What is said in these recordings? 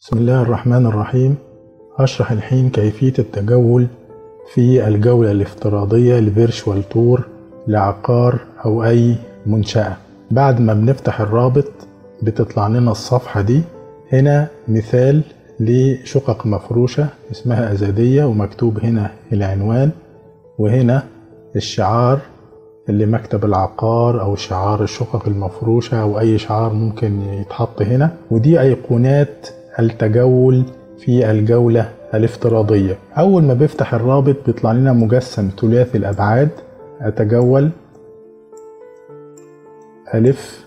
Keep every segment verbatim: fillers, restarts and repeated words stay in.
بسم الله الرحمن الرحيم. هشرح الحين كيفية التجول في الجولة الافتراضية لفيرتشوال تور لعقار أو أي منشأة. بعد ما بنفتح الرابط بتطلع لنا الصفحة دي. هنا مثال لشقق مفروشة اسمها أزادية، ومكتوب هنا العنوان، وهنا الشعار اللي مكتب العقار أو شعار الشقق المفروشة أو أي شعار ممكن يتحط هنا. ودي أيقونات التجول في الجولة الافتراضية. أول ما بفتح الرابط بيطلع لنا مجسم ثلاثي الأبعاد. أتجول، ألف،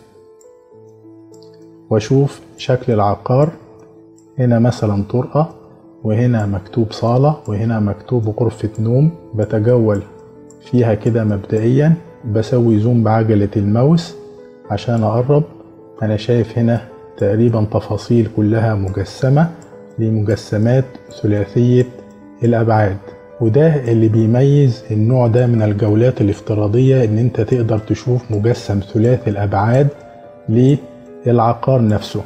وأشوف شكل العقار. هنا مثلا طرقة، وهنا مكتوب صالة، وهنا مكتوب غرفة نوم. بتجول فيها كده مبدئيا، بسوي زوم بعجلة الماوس عشان أقرب. أنا شايف هنا تقريبا تفاصيل كلها مجسمة لمجسمات ثلاثية الأبعاد، وده اللي بيميز النوع ده من الجولات الافتراضية، إن أنت تقدر تشوف مجسم ثلاثي الأبعاد للعقار نفسه.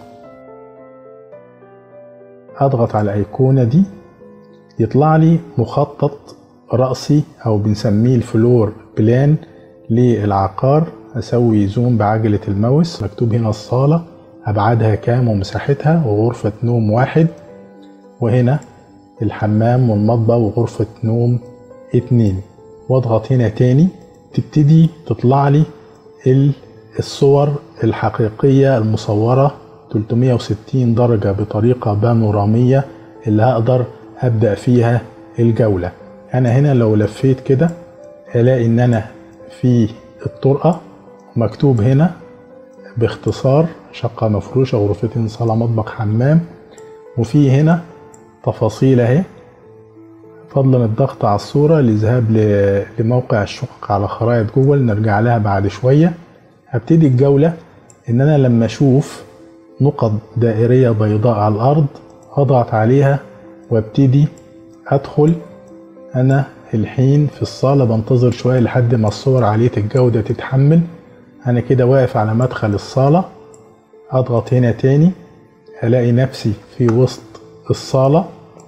أضغط على الأيقونة دي يطلع لي مخطط رأسي أو بنسميه الفلور بلان للعقار. أسوي زوم بعجلة الماوس. مكتوب هنا الصالة أبعادها كام ومساحتها، وغرفة نوم واحد، وهنا الحمام والمطبخ وغرفة نوم اتنين. واضغط هنا تاني، تبتدي تطلع لي الصور الحقيقية المصورة ثلاثمية وستين درجة بطريقة بانورامية اللي هقدر أبدأ فيها الجولة. أنا هنا لو لفيت كده هلاقي إن أنا في الطرقة مكتوب هنا باختصار شقة مفروشة، غرفتين، صالة، مطبخ، حمام. وفي هنا تفاصيل اهي، فضلا الضغط على الصورة للذهاب لموقع الشقق على خرائط جوجل، نرجع لها بعد شوية. هبتدي الجولة ان انا لما اشوف نقط دائرية بيضاء على الارض اضغط عليها وابتدي ادخل. انا الحين في الصالة بنتظر شوية لحد ما الصور عالية الجودة تتحمل. انا كده واقف على مدخل الصالة. اضغط هنا تاني، الاقي نفسي في وسط الصالة.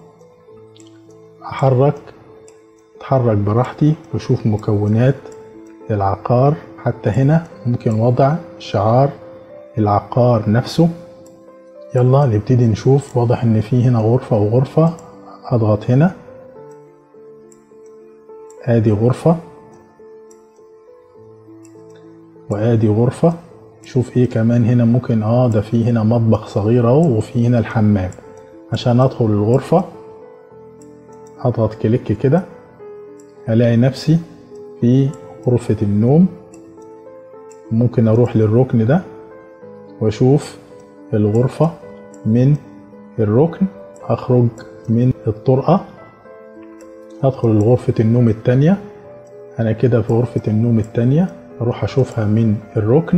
احرك اتحرك براحتي واشوف مكونات العقار. حتى هنا ممكن وضع شعار العقار نفسه. يلا نبتدي نشوف. واضح ان في هنا غرفة وغرفة. اضغط هنا، ادي غرفة وادي غرفة. شوف ايه كمان هنا ممكن، اه ده في هنا مطبخ صغير اهو، وفي هنا الحمام. عشان ادخل الغرفة اضغط كليك كده، الاقي نفسي في غرفة النوم. ممكن اروح للركن ده واشوف الغرفة من الركن. اخرج من الطرقة، ادخل لغرفة النوم التانية. انا كده في غرفة النوم التانية، اروح اشوفها من الركن.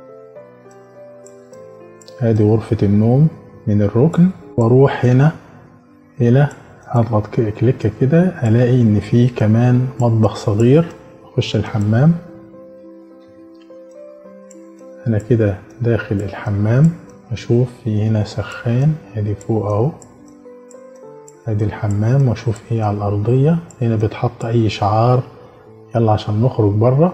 ادي غرفة النوم من الركن. واروح هنا الى اضغط كليك كده، الاقي ان في كمان مطبخ صغير. اخش الحمام. انا كده داخل الحمام، اشوف في هنا سخان، ادي فوق اهو، ادي الحمام. واشوف ايه على الارضية. هنا بتحط اي شعار. يلا عشان نخرج بره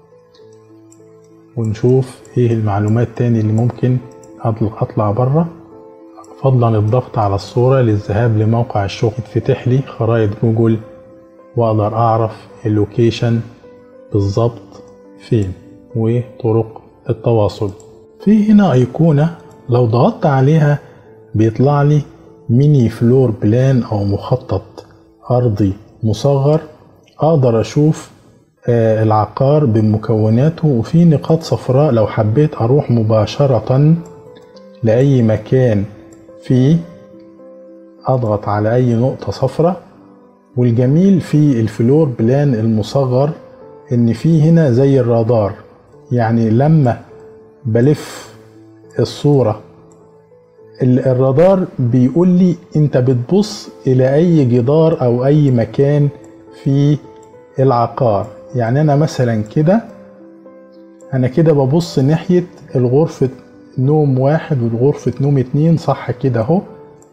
ونشوف ايه المعلومات تاني اللي ممكن اطلع بره. فضلا الضغط على الصورة للذهاب لموقع الشغل، يتفتح لي خرائط جوجل واقدر اعرف اللوكيشن بالظبط فين وطرق التواصل. في هنا ايقونة لو ضغطت عليها بيطلع لي ميني فلور بلان او مخطط ارضي مصغر. اقدر اشوف آه العقار بمكوناته. وفي نقاط صفراء لو حبيت اروح مباشرة لاي مكان فيه اضغط على اي نقطة صفراء. والجميل في الفلور بلان المصغر ان في هنا زي الرادار، يعني لما بلف الصورة الرادار بيقول لي انت بتبص الى اي جدار او اي مكان في العقار. يعني انا مثلا كده، انا كده ببص ناحية الغرفة نوم واحد والغرفة نوم اتنين، صح كده اهو.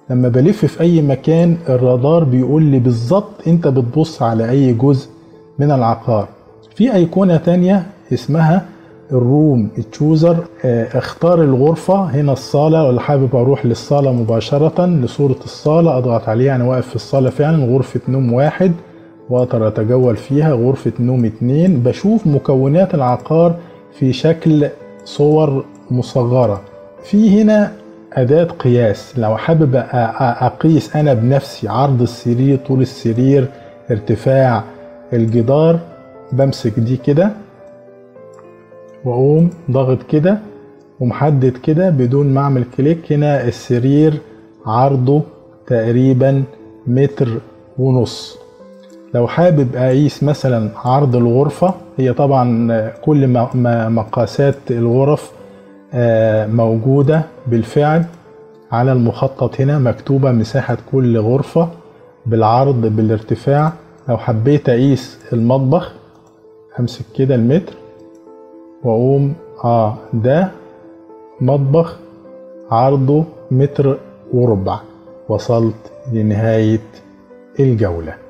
لما بلف في اي مكان الرادار بيقول لي بالظبط انت بتبص على اي جزء من العقار. في ايقونة تانية اسمها الروم تشوزر، اختار الغرفة. هنا الصالة، ولا حابب اروح للصالة مباشرة لصورة الصالة اضغط عليها. انا واقف في الصالة فعلا، غرفة نوم واحد واقدر اتجول فيها، غرفة نوم اتنين. بشوف مكونات العقار في شكل صور مصغرة. في هنا أداة قياس، لو حابب أقيس أنا بنفسي عرض السرير، طول السرير، ارتفاع الجدار، بمسك دي كده وأقوم ضغط كده ومحدد كده بدون ما أعمل كليك. هنا السرير عرضه تقريبا متر ونص. لو حابب أقيس مثلا عرض الغرفة، هي طبعا كل مقاسات الغرف موجودة بالفعل على المخطط. هنا مكتوبة مساحة كل غرفة بالعرض بالارتفاع. لو حبيت أقيس المطبخ أمسك كده المتر وأقوم آه ده مطبخ عرضه متر وربع. وصلت لنهاية الجولة.